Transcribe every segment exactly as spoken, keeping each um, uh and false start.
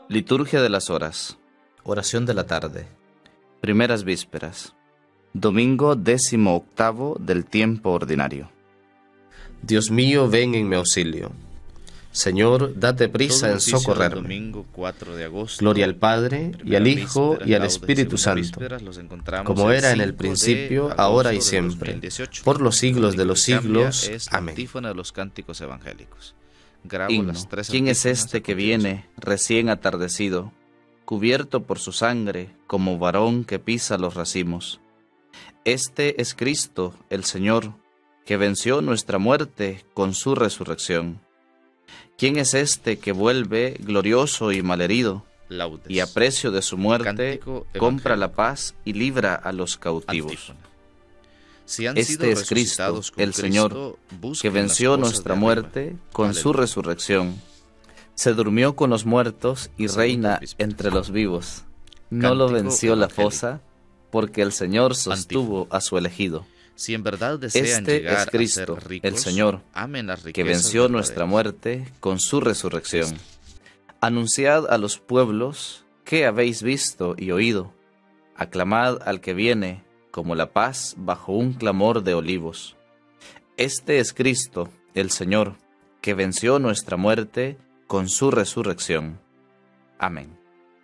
Liturgia de las horas. Oración de la tarde. Primeras vísperas. Domingo décimo octavo del tiempo ordinario. Dios mío, ven en mi auxilio. Señor, date prisa en socorrerme. Domingo cuatro de agosto, Gloria al Padre, y al Hijo, y al Espíritu Santo, como era en el principio, ahora y siempre, por los siglos de los siglos. Amén. Antífona de los cánticos evangélicos. Himno. ¿Quién es este que viene, recién atardecido, cubierto por su sangre, como varón que pisa los racimos? Este es Cristo, el Señor, que venció nuestra muerte con su resurrección. ¿Quién es este que vuelve glorioso y malherido, Laudes. y a precio de su muerte compra la paz y libra a los cautivos? Antífona. Si han Este es Cristo, el Señor, que venció nuestra muerte con Aleluya. su resurrección. Se durmió con los muertos y Segunda reina víspera. entre los vivos. No lo Cántico venció la evangélico. fosa, porque el Señor sostuvo Antífona. a su elegido. Si en verdad desean Este llegar es Cristo, a ser ricos, el Señor, amen las que riquezas venció nuestra verdaderas. muerte con su resurrección. Anunciad a los pueblos qué habéis visto y oído. Aclamad al que viene como la paz bajo un clamor de olivos. Este es Cristo, el Señor, que venció nuestra muerte con su resurrección. Amén.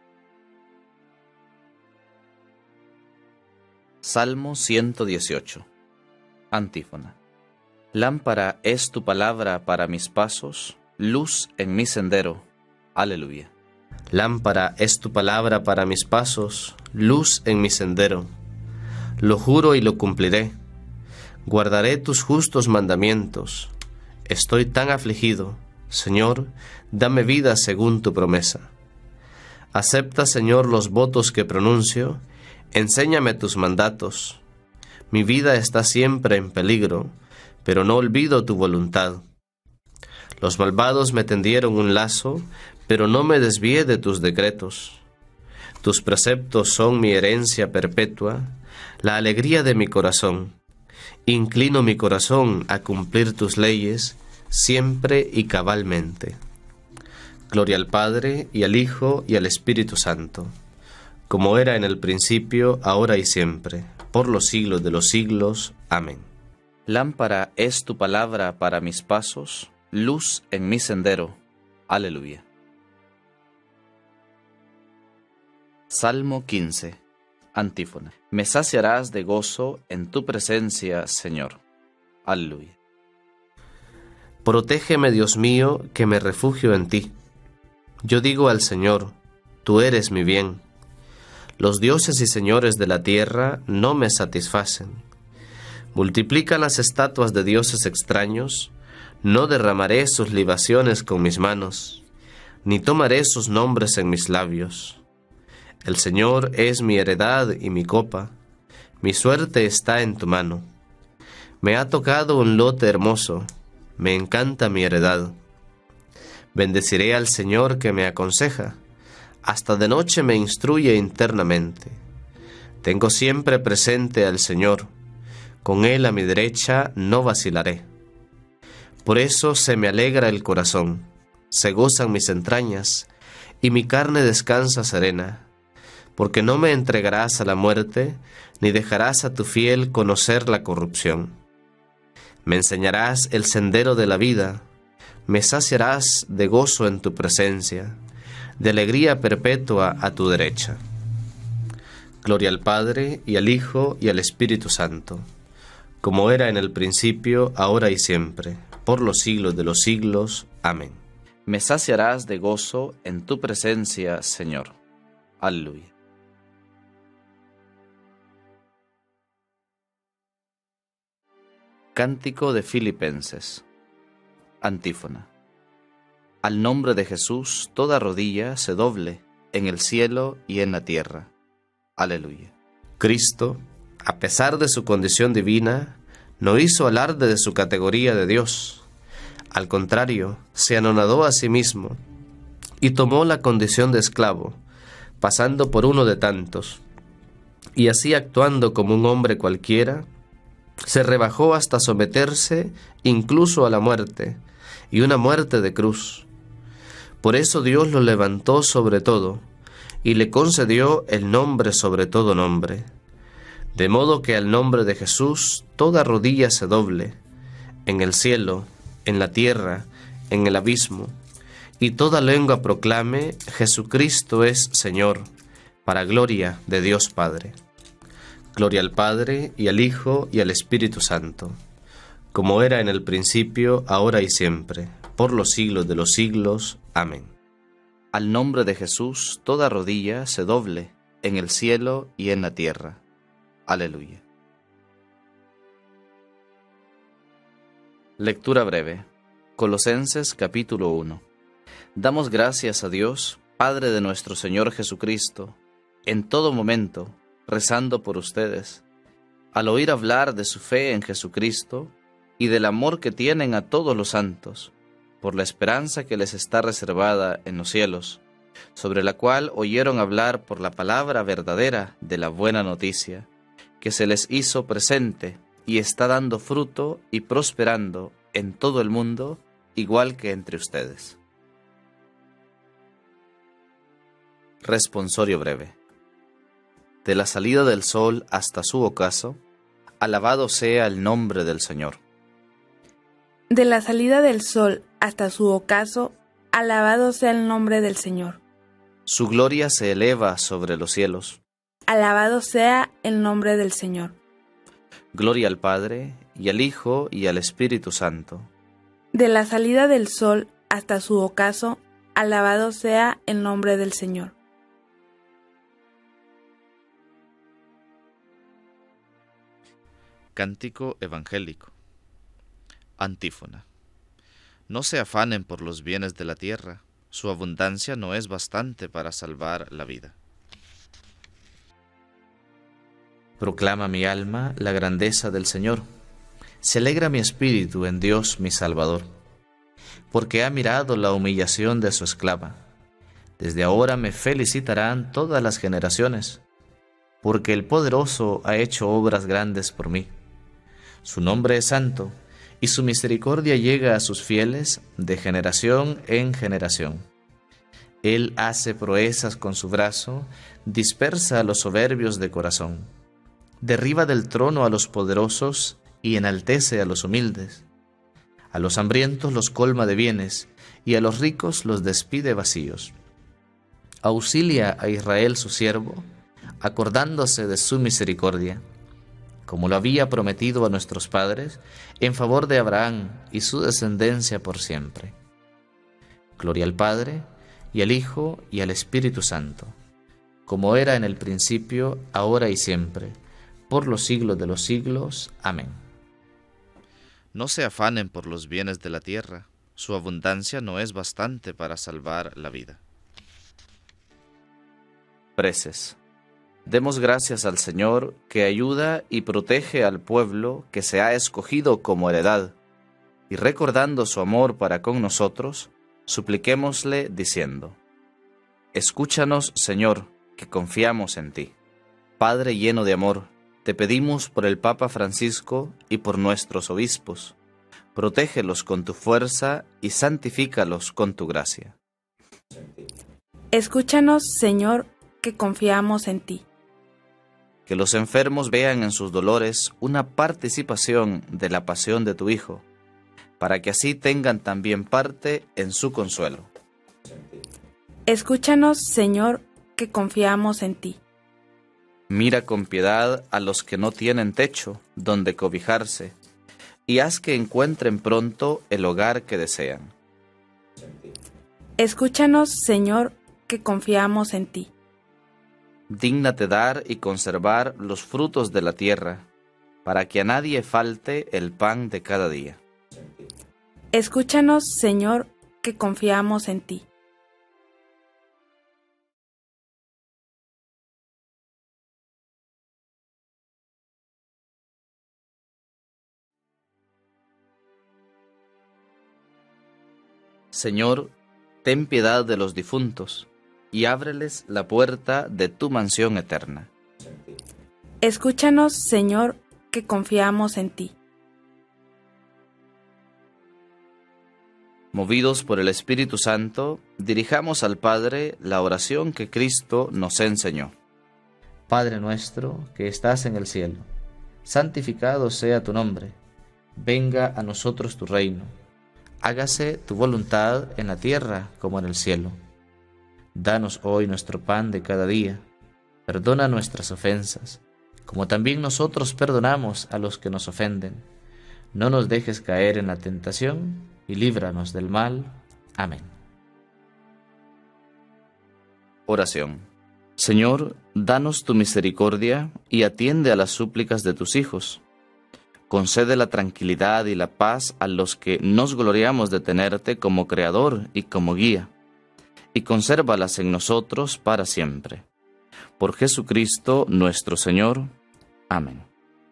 Salmo ciento dieciocho. Antífona. Lámpara es tu palabra para mis pasos, luz en mi sendero. Aleluya. Lámpara es tu palabra para mis pasos, luz en mi sendero. Lo juro y lo cumpliré. Guardaré tus justos mandamientos. Estoy tan afligido. Señor, dame vida según tu promesa. Acepta, Señor, los votos que pronuncio. Enséñame tus mandatos. Mi vida está siempre en peligro, pero no olvido tu voluntad. Los malvados me tendieron un lazo, pero no me desvié de tus decretos. Tus preceptos son mi herencia perpetua, la alegría de mi corazón. Inclino mi corazón a cumplir tus leyes, siempre y cabalmente. Gloria al Padre, y al Hijo, y al Espíritu Santo, como era en el principio, ahora y siempre, por los siglos de los siglos. Amén. Lámpara es tu palabra para mis pasos, luz en mi sendero. Aleluya. Salmo quince. Antífona. Me saciarás de gozo en tu presencia, Señor. Aleluya. Protégeme, Dios mío, que me refugio en ti. Yo digo al Señor, tú eres mi bien. Los dioses y señores de la tierra no me satisfacen. Multiplican las estatuas de dioses extraños. No derramaré sus libaciones con mis manos, ni tomaré sus nombres en mis labios. El Señor es mi heredad y mi copa. Mi suerte está en tu mano. Me ha tocado un lote hermoso. Me encanta mi heredad. Bendeciré al Señor que me aconseja. Hasta de noche me instruye internamente. Tengo siempre presente al Señor. Con Él a mi derecha no vacilaré. Por eso se me alegra el corazón, se gozan mis entrañas, y mi carne descansa serena, porque no me entregarás a la muerte, ni dejarás a tu fiel conocer la corrupción. Me enseñarás el sendero de la vida, me saciarás de gozo en tu presencia, de alegría perpetua a tu derecha. Gloria al Padre, y al Hijo, y al Espíritu Santo, como era en el principio, ahora y siempre, por los siglos de los siglos. Amén. Me saciarás de gozo en tu presencia, Señor. Aleluya. Cántico de Filipenses. Antífona. Al nombre de Jesús toda rodilla se doble, en el cielo y en la tierra. Aleluya. Cristo, a pesar de su condición divina, no hizo alarde de su categoría de Dios. Al contrario, se anonadó a sí mismo y tomó la condición de esclavo, pasando por uno de tantos. Y así, actuando como un hombre cualquiera, se rebajó hasta someterse incluso a la muerte, y una muerte de cruz. Por eso Dios lo levantó sobre todo, y le concedió el nombre sobre todo nombre, de modo que al nombre de Jesús toda rodilla se doble, en el cielo, en la tierra, en el abismo, y toda lengua proclame: Jesucristo es Señor, para gloria de Dios Padre. Gloria al Padre, y al Hijo, y al Espíritu Santo, como era en el principio, ahora y siempre, por los siglos de los siglos. Amén. Al nombre de Jesús toda rodilla se doble, en el cielo y en la tierra. Aleluya. Lectura breve. Colosenses capítulo uno. Damos gracias a Dios, Padre de nuestro Señor Jesucristo, en todo momento, rezando por ustedes, al oír hablar de su fe en Jesucristo y del amor que tienen a todos los santos, por la esperanza que les está reservada en los cielos, sobre la cual oyeron hablar por la palabra verdadera de la buena noticia, que se les hizo presente y está dando fruto y prosperando en todo el mundo, igual que entre ustedes. Responsorio breve. De la salida del sol hasta su ocaso, alabado sea el nombre del Señor. De la salida del sol hasta su ocaso, alabado sea el nombre del Señor. Su gloria se eleva sobre los cielos. Alabado sea el nombre del Señor. Gloria al Padre, y al Hijo, y al Espíritu Santo. De la salida del sol hasta su ocaso, alabado sea el nombre del Señor. Cántico evangélico. Antífona. No se afanen por los bienes de la tierra, su abundancia no es bastante para salvar la vida. Proclama mi alma la grandeza del Señor. Se alegra mi espíritu en Dios mi Salvador, porque ha mirado la humillación de su esclava. Desde ahora me felicitarán todas las generaciones, porque el Poderoso ha hecho obras grandes por mí. Su nombre es santo, y su misericordia llega a sus fieles de generación en generación. Él hace proezas con su brazo, dispersa a los soberbios de corazón. Derriba del trono a los poderosos y enaltece a los humildes. A los hambrientos los colma de bienes, y a los ricos los despide vacíos. Auxilia a Israel su siervo, acordándose de su misericordia, como lo había prometido a nuestros padres, en favor de Abraham y su descendencia por siempre. Gloria al Padre, y al Hijo, y al Espíritu Santo, como era en el principio, ahora y siempre, por los siglos de los siglos. Amén. No se afanen por los bienes de la tierra, su abundancia no es bastante para salvar la vida. Preces. Demos gracias al Señor, que ayuda y protege al pueblo que se ha escogido como heredad, y recordando su amor para con nosotros, supliquémosle diciendo: Escúchanos, Señor, que confiamos en ti. Padre lleno de amor, te pedimos por el Papa Francisco y por nuestros obispos. Protégelos con tu fuerza y santifícalos con tu gracia. Escúchanos, Señor, que confiamos en ti. Que los enfermos vean en sus dolores una participación de la pasión de tu Hijo, para que así tengan también parte en su consuelo. Escúchanos, Señor, que confiamos en ti. Mira con piedad a los que no tienen techo donde cobijarse, y haz que encuentren pronto el hogar que desean. Escúchanos, Señor, que confiamos en ti. Dígnate dar y conservar los frutos de la tierra, para que a nadie falte el pan de cada día. Escúchanos, Señor, que confiamos en ti. Señor, ten piedad de los difuntos, y ábreles la puerta de tu mansión eterna. Escúchanos, Señor, que confiamos en ti. Movidos por el Espíritu Santo, dirijamos al Padre la oración que Cristo nos enseñó. Padre nuestro que estás en el cielo, santificado sea tu nombre. Venga a nosotros tu reino. Hágase tu voluntad en la tierra como en el cielo. Danos hoy nuestro pan de cada día. Perdona nuestras ofensas, como también nosotros perdonamos a los que nos ofenden. No nos dejes caer en la tentación y líbranos del mal. Amén. Oración. Señor, danos tu misericordia y atiende a las súplicas de tus hijos. Concede la tranquilidad y la paz a los que nos gloriamos de tenerte como Creador y como guía, y consérvalas en nosotros para siempre. Por Jesucristo nuestro Señor. Amén.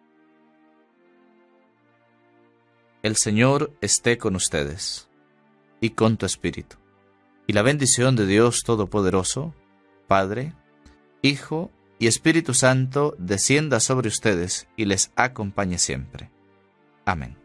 El Señor esté con ustedes y con tu espíritu. Y la bendición de Dios Todopoderoso, Padre, Hijo y Espíritu Santo, descienda sobre ustedes y les acompañe siempre. Amén.